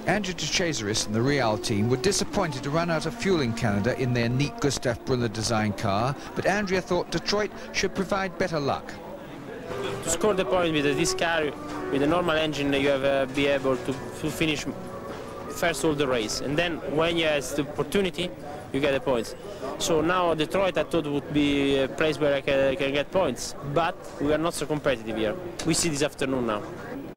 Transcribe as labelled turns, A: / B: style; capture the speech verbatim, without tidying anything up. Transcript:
A: Andrea de Cesaris and the Rial team were disappointed to run out of fuel in Canada in their neat Gustav Brunner design car, but Andrea thought Detroit should provide better luck.
B: To score the point with this car, with a normal engine, you have uh, be able to, to finish first all the race, and then when you have the opportunity, you get the points. So now Detroit, I thought, would be a place where I can, can get points, but we are not so competitive here. We see this afternoon now.